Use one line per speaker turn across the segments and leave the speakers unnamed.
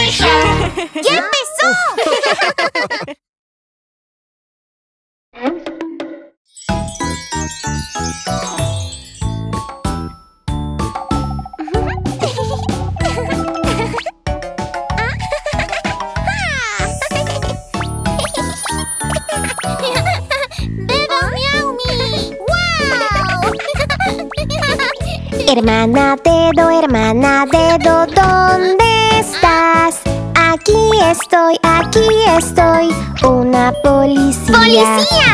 ¡Ya empezó!
¡Dedo Miaumi! ¡Wow!
Hermana dedo, ¿dónde estás? Aquí estoy, una policía.
¡Policía!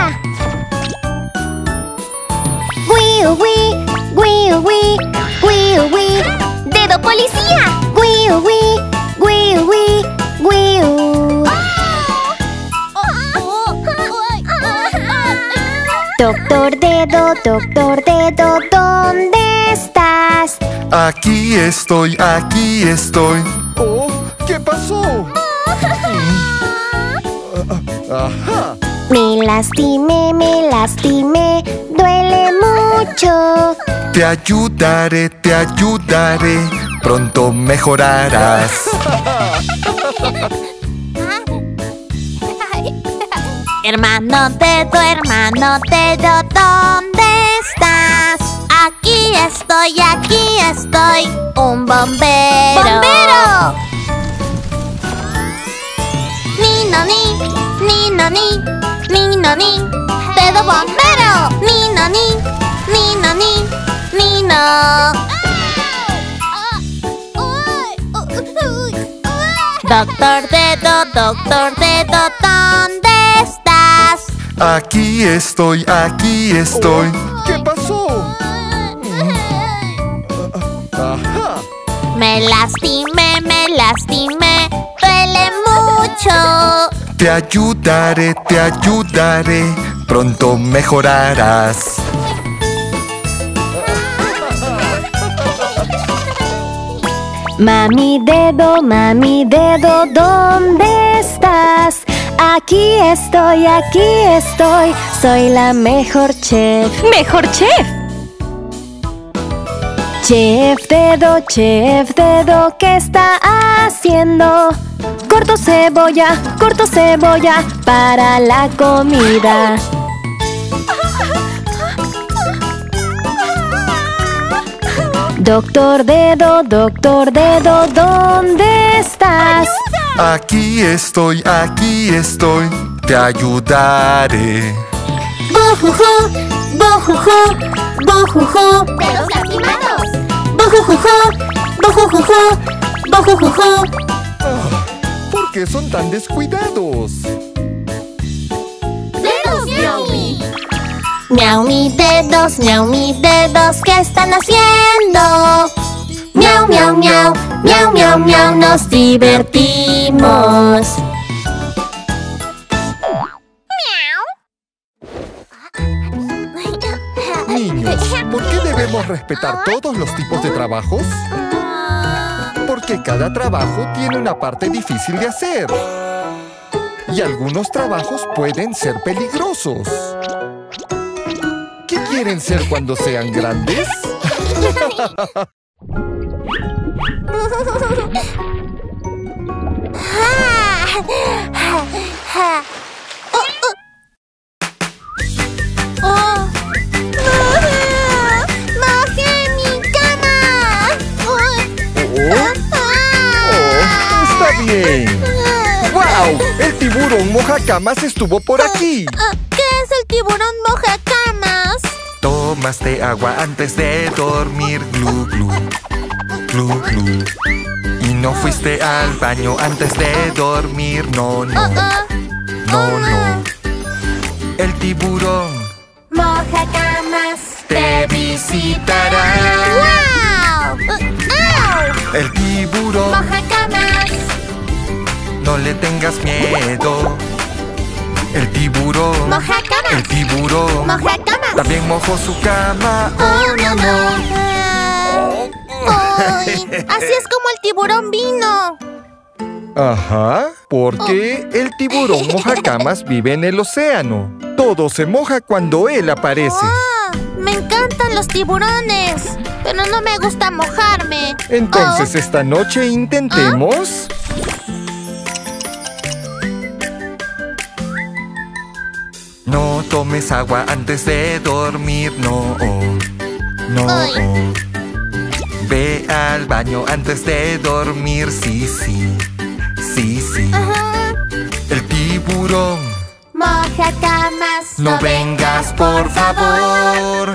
Wiu, wiu, wiu.
¡Dedo policía!
Wiu, wiu. Doctor dedo, ¿dónde estás?
Aquí estoy. Oh, ¿qué pasó? Ajá.
Me lastimé, duele mucho.
Te ayudaré, pronto mejorarás.
Hermano dedo, ¿dónde estás? Aquí estoy, un bombero. ¡Bombero! Ni, dedo bombero. Ni, no. Doctor dedo, ¿dónde estás?
Aquí estoy. ¿Qué pasó? Ajá.
Me lastimé, duele mucho.
Te ayudaré, pronto mejorarás.
Mami dedo, ¿dónde estás? Aquí estoy, soy la mejor chef.
¡Mejor chef!
Chef dedo, ¿qué está haciendo? Corto cebolla para la comida. Doctor dedo, ¿dónde estás?
Aquí estoy. Te ayudaré.
Bujuju.
¡Dedos lastimados!
Bujuju.
¿Por qué son tan descuidados?
¡Dedos Miaumi!
Miaumi dedos, ¿qué están haciendo? Miau, nos divertimos.
Niños, ¿por qué debemos respetar todos los tipos de trabajos? Porque cada trabajo tiene una parte difícil de hacer. Y algunos trabajos pueden ser peligrosos. ¿Qué quieren ser cuando sean grandes?
¡Mojé mi cama!
Está bien. ¡Wow! El tiburón mojacamas estuvo por aquí.
¿Qué es el tiburón mojacamas?
Tomaste agua antes de dormir, glu, glu. Glu, glu. Y no fuiste al baño antes de dormir, no. El tiburón
Mojacamas
te visitará.
¡Wow!
El tiburón,
¡Mojacamas!
no le tengas miedo. El tiburón,
¡Mojacamas!
el tiburón
¡Mojacamas!
también mojó su cama. ¡Oh, no!
¡Ay! Así es como el tiburón vino.
Ajá, porque el tiburón mojacamas vive en el océano. Todo se moja cuando él aparece.
Me encantan los tiburones, pero no me gusta mojarme.
Entonces esta noche intentemos No tomes agua antes de dormir, no, no.
Ay.
Ve al baño antes de dormir, sí, sí, sí, sí.
Ajá.
El tiburón,
Moja camas.
no vengas, por favor.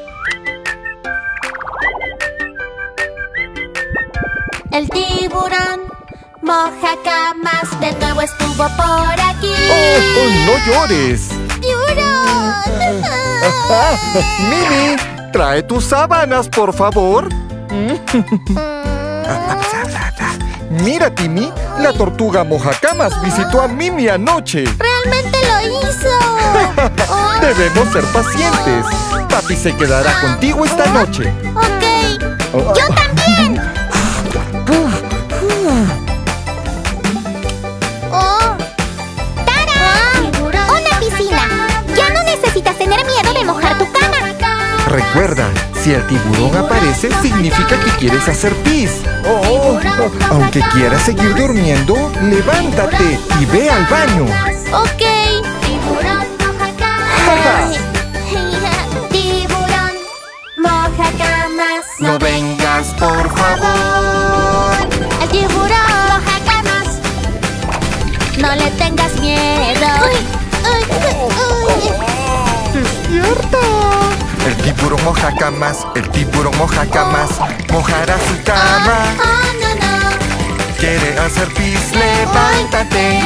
El tiburón moja camas. De nuevo estuvo por aquí.
¡Oh, no llores!
¡Tiburón!
Mimi, trae tus sábanas, por favor. Mira, Timmy, la tortuga mojacamas visitó a Mimi anoche.
¡Realmente lo hizo! Oh.
Debemos ser pacientes. Papi se quedará contigo esta noche.
Ok. ¡Yo también! ¡Oh! ¡Tara! ¡Una piscina! Ya no necesitas tener miedo de mojar tu cama.
Recuerda, si el tiburón aparece, significa que quieres hacer pis. Aunque quieras seguir durmiendo, levántate y ve al baño.
Ok.
Tiburón moja camas. Tiburón moja camas.
No vengas, por favor.
El tiburón moja camas.
No le tengas miedo.
¡Despierta! El tiburón moja camas, el tiburón moja camas, mojará su cama.
Oh, no, no.
Quiere hacer pis, levántate.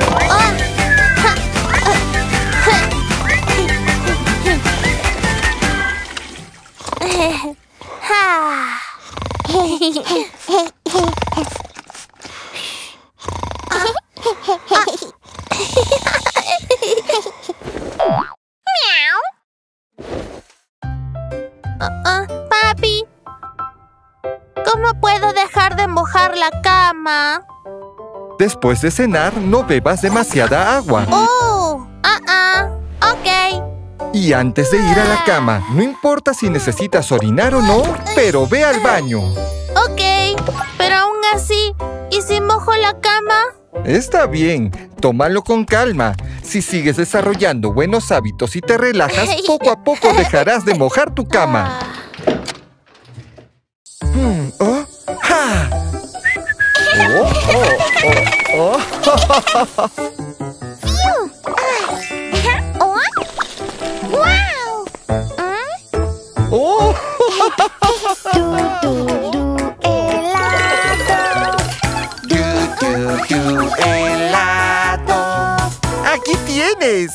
Papi, ¿cómo puedo dejar de mojar la cama?
Después de cenar, no bebas demasiada agua.
Oh, ok.
Y antes de ir a la cama, no importa si necesitas orinar o no, pero ve al baño.
Ok, pero aún así, ¿y si mojo la cama?
Está bien, tómalo con calma. Si sigues desarrollando buenos hábitos y te relajas, poco a poco dejarás de mojar tu cama. ¿Oh? ¡Ja!
¡Wow!
¡Oh! ¡Helado! ¡Aquí tienes!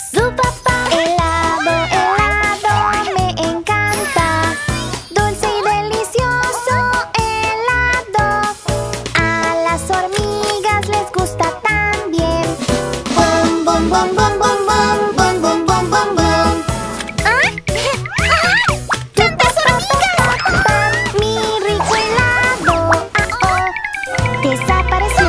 Helado, me encanta. Dulce y delicioso helado. A las hormigas les gusta también. Bom, bom, bom, bom, bom, bom, bom, bom, bom, bom, bom. ¡Tantas hormigas! Mi rico helado, desapareció.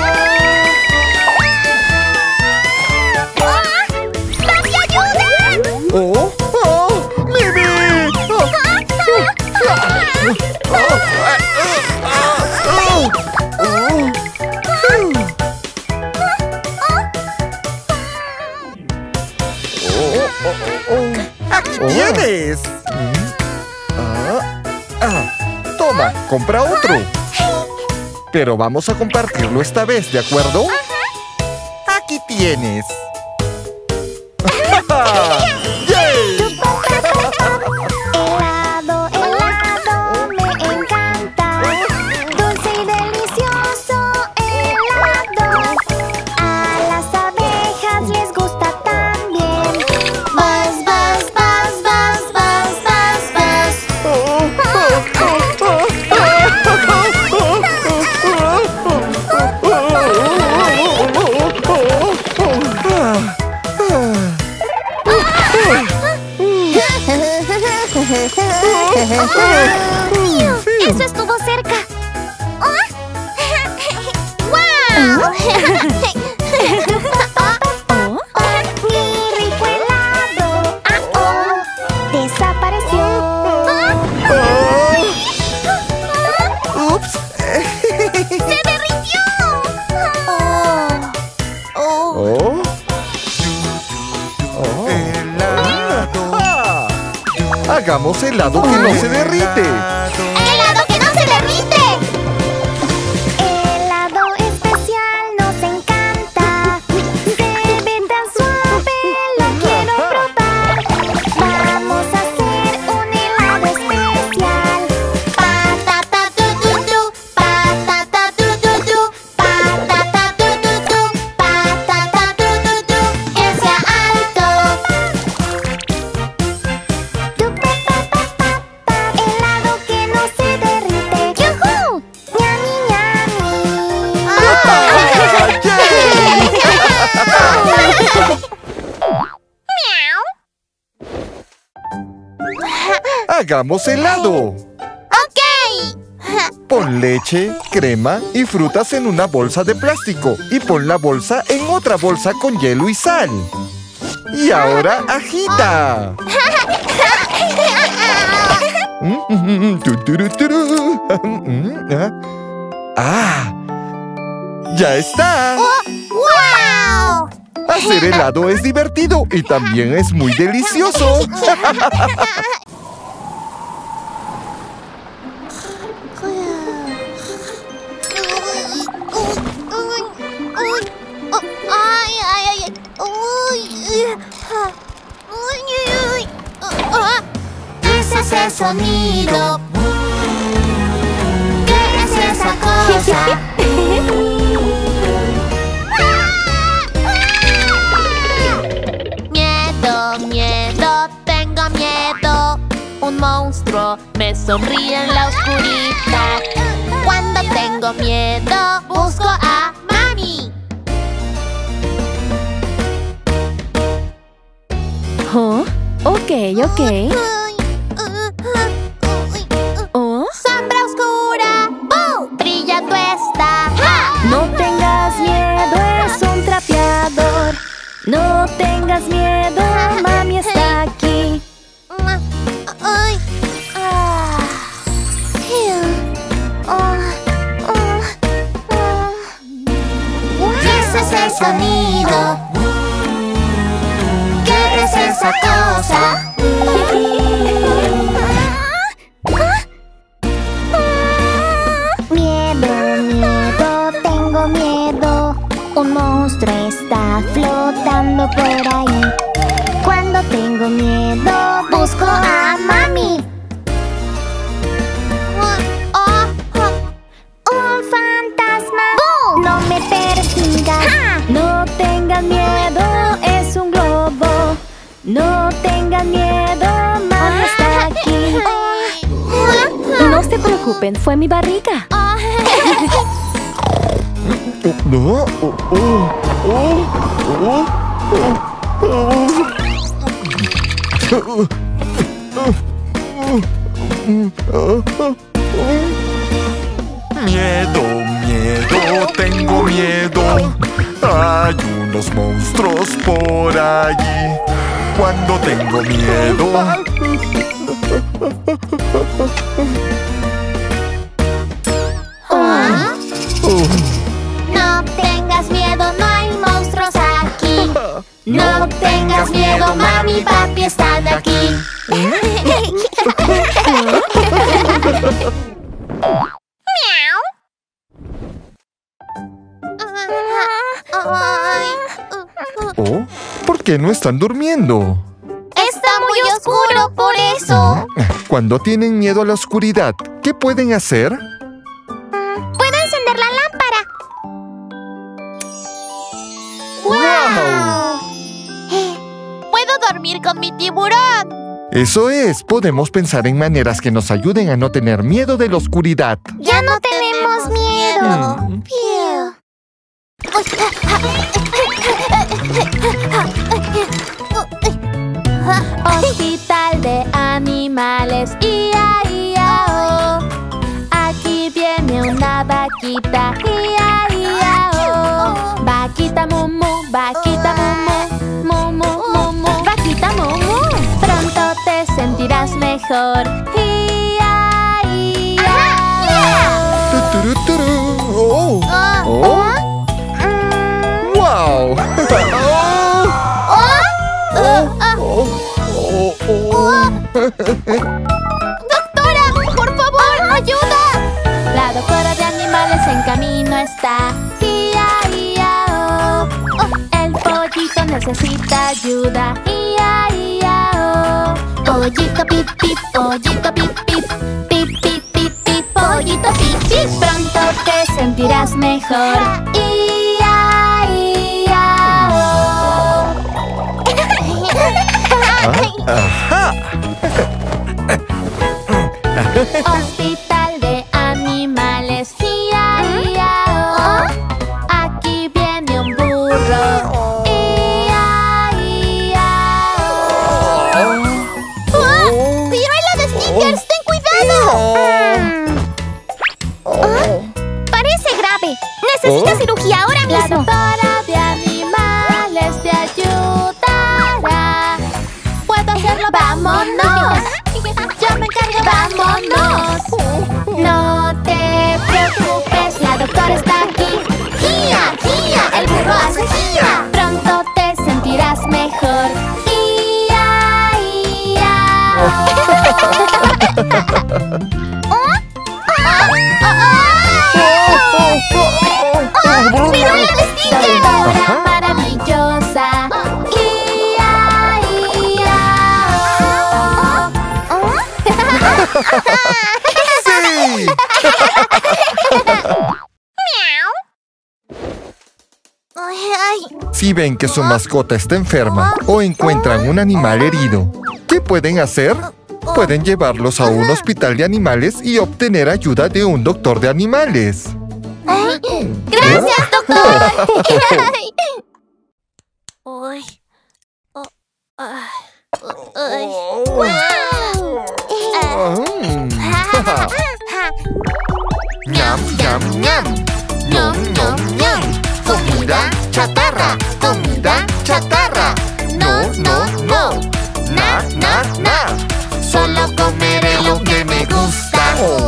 ¡Papi, ayuda!
¡Oh! ¡Oh! ¡Mimi! ¡Aquí tienes! Toma, compra otro. Pero vamos a compartirlo esta vez, ¿de acuerdo? Aquí tienes. ¡Yay!
Helado, helado, me encanta. Dulce y delicioso helado. A las abejas les gusta también. Buzz, buzz, buzz, buzz, buzz, buzz, buzz.
Hagamos helado que no se derrite.
¡Helado que no se derrite!
Helado especial nos encanta. Se ve tan suave, lo quiero probar. Vamos a hacer un helado especial.
Patata tu tu tu, patata tu tu tu, patata tu tu tu, patata tu tu tu, que sea alto.
Tu pa pa pa pa pa, helado que no se derrite. ¡Yujú! ¡Ñami, ñami!
¡Hagamos helado!
¡Ok!
Pon leche, crema y frutas en una bolsa de plástico y pon la bolsa en otra bolsa con hielo y sal. Y ahora agita. Tuturuturu. ¡Ah! ¡Ya está!
¡Wow!
Hacer helado es divertido y también es muy delicioso.
¡Ay, ay, ay! ¿Qué es ese sonido? ¿Qué es esa cosa? Miedo, miedo, tengo miedo. Un monstruo me sonríe en la oscuridad. Cuando tengo miedo, busco a mami.
¿Oh? Ok. ¿Oh?
Sombra oscura, brillando está.
No tengas miedo, es un trapeador. No tengas miedo, mami está aquí.
¿Qué es ese sonido? ¿Qué es esa cosa?
Miedo, miedo, tengo miedo. Un monstruo está flotando por ahí. Cuando tengo miedo, busco a mami. Un fantasma, no me persiga.
No tengan miedo, es un globo. No tengan miedo, mami está aquí. No se preocupen, fue mi barriga.
No. Miedo, miedo, tengo miedo. Hay unos monstruos por allí. Cuando tengo miedo.
No tengas miedo, no hay monstruos aquí. No tengas miedo, mami y papi están aquí.
Oh, ¿por qué no están durmiendo?
Está muy oscuro, por eso.
Cuando tienen miedo a la oscuridad, ¿qué pueden hacer?
¿Puedo encender la lámpara?
¡Wow!
Puedo dormir con mi tiburón.
Eso es, podemos pensar en maneras que nos ayuden a no tener miedo de la oscuridad.
Ya no tenemos miedo.
Hospital de animales, ia, ia, oh. Aquí viene una vaquita, ia, ia, oh. Vaquita mumu, vaquita mumu, mumu, mumu. Vaquita mumu, pronto te sentirás mejor, ia, ia, oh.
Tuturuturu. ¡Oh! ¡Oh! ¡Wow! ¡Oh! ¡Oh! ¡Oh!
¡Doctora! ¡Por favor! ¡Ayuda! La doctora de animales en camino está. ¡Ia-ia-oh! El pollito necesita ayuda. ¡Ia-ia-oh! Pollito pip pip, pollito pip pip, pip pip pip pip, pollito pip pip. Pronto te sentirás mejor. ¡Ia-ia-oh!
¡Ajá!
Hospital de animales, ia-ia-oh. Aquí viene un burro, ia-ia-oh. ¡Viruela de Snickers! ¡Ten cuidado!
Parece grave. Necesita cirugía ahora
La
mismo.
doctora de animales te ayudará. ¿Puedo hacerlo? ¡Vámonos! ¡Yo me encargo! ¡Vámonos! No te preocupes, la doctora está aquí. ¡Gia! ¡Gia! ¡El burro hace gia! Pronto te sentirás mejor. ¡Viruela de Snickers! Doctora maravillosa.
¡Sí! Si ven que su mascota está enferma o encuentran un animal herido, ¿qué pueden hacer? Pueden llevarlos a un hospital de animales y obtener ayuda de un doctor de animales.
¡Gracias, doctor!
¡Ñam, ñam, ñam! ¡Ñam, ñam, ñam! ¡Comida chatarra! ¡Comida chatarra! ¡No, no, no! ¡Na, na, na! ¡Solo comeré lo que me gusta!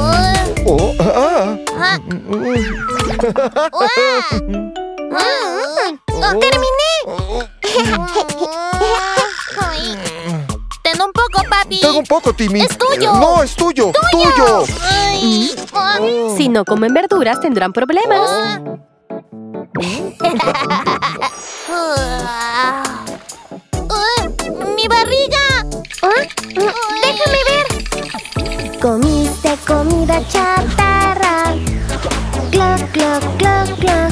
¡Terminé! Ten un poco, papi.
Tengo un poco, Timmy.
¡Es tuyo!
¡No, es tuyo! ¡Tuyo!
Ay.
Si no comen verduras, tendrán problemas.
¡Mi barriga! ¡Déjame ver!
Comiste comida chatarra. Cloc, cloc, cloc, cloc.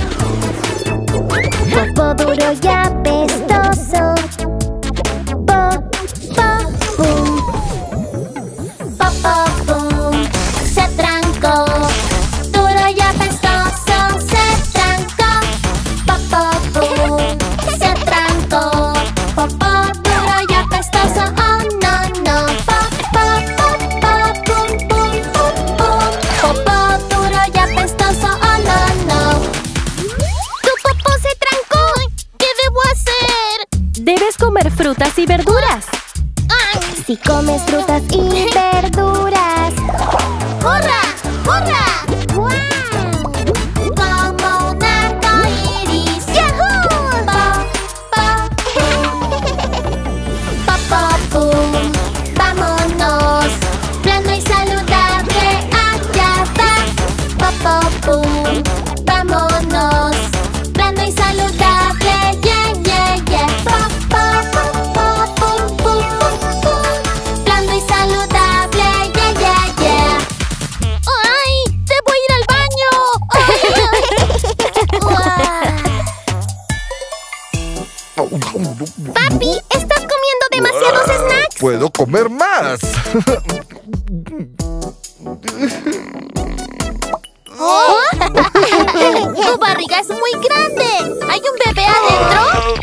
Popo duro y apestoso. Pop, pop, pum.
Pop, pop, pum. Se trancó. Duro y apestoso. Se trancó. Pop, pop, pum. Se trancó. Pop, pop, duro y apestoso. Oh, no, no. Pop, pop, pop, pop, pum, pum, pum, pum. Pop, pop, duro y apestoso. Oh, no, no. Tu popó se trancó. ¿Qué debo hacer?
Debes comer frutas y verduras.
Si comes frutas y verduras.
¡Hurra! ¡Hurra! ¡Wow! Como un arco iris. ¡Yahoo! Pop, pop, pop, pop, pum. ¡Vámonos! Plano y saludable, allá va. Pop, pop, pum. ¡Vámonos! Plano y saludable, yeah, yeah, yeah. Pop, pop, pop, pop, pum, pum, pum, pum. Plano y saludable, yeah, yeah, yeah. ¡Ay! ¡Debo ir al baño! Papi, estás comiendo demasiados snacks.
¡Puedo comer más!
Tu barriga es muy grande. ¿Hay un bebé adentro?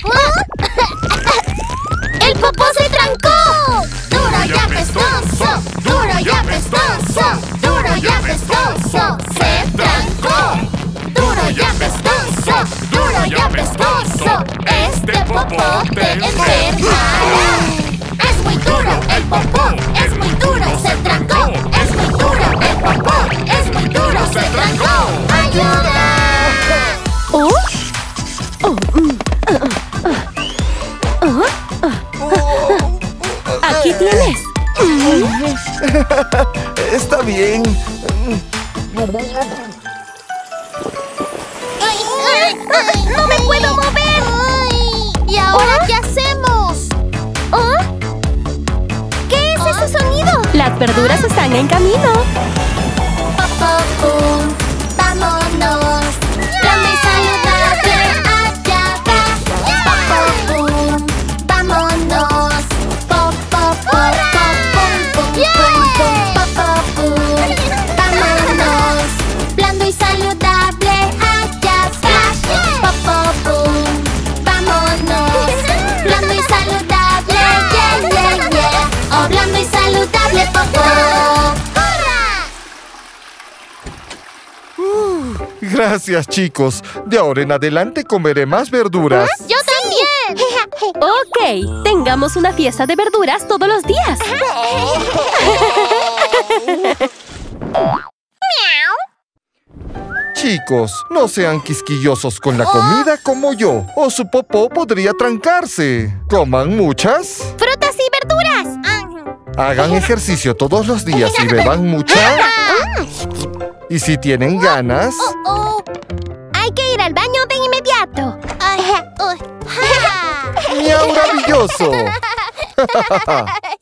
¡El popó se trancó! ¡Duro y apestoso! ¡Duro y apestoso! ¡Duro y apestoso! ¡Se trancó! ¡Duro y apestoso! ¡Duro y apestoso! ¡Este popó te enfermará! ¡Es muy duro el popó! ¡Es muy duro! ¡Se trancó! ¡Es muy duro el popó! ¡Es muy duro! ¡Se trancó! ¡Ayuda!
Aquí tienes.
bien.
¡No me puedo mover!
¿Y ahora qué hacemos?
¿Oh? ¿Qué es ese sonido?
Las verduras están en camino.
Pum, vámonos. Grande y saludable, allá va. Pum, vámonos. Pop, pop, pop, pop, pum, pum, pum, pum, vámonos. Blando y saludable, allá va. Pop, pum, vámonos. Blando y saludable, yeah, yeah, yeah. Oh, blando y saludable, pop, pop.
Gracias, chicos. De ahora en adelante comeré más verduras.
¡Yo también!
Ok, tengamos una fiesta de verduras todos los días.
Chicos, no sean quisquillosos con la comida como yo, o su popó podría trancarse. Coman muchas,
¡Frutas y verduras!
hagan ejercicio todos los días y beban mucha. Y si tienen ganas,
Hay que ir al baño de inmediato.
¡miau maravilloso!